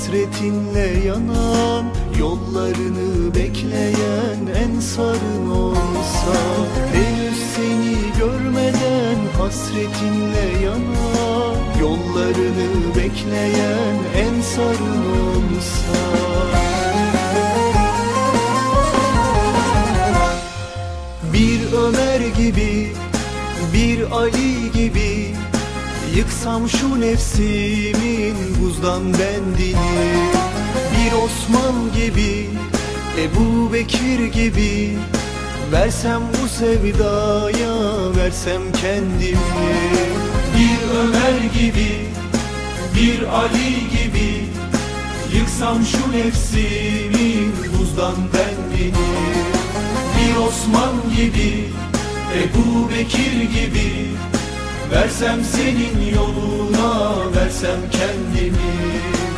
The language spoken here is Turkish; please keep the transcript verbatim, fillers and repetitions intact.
hasretinle yanan, yollarını bekleyen ensarın olsa. Henüz seni görmeden hasretinle yanan, yollarını bekleyen ensarın olsa. Bir Ömer gibi, bir Ali gibi yıksam şu nefsimin buzdan bendini. Bir Osman gibi, Ebu Bekir gibi versem bu sevdaya, versem kendimi. Bir Ömer gibi, bir Ali gibi yıksam şu nefsimin buzdan bendini. Bir Osman gibi, Ebu Bekir gibi versem senin yoluna, versem kendimi.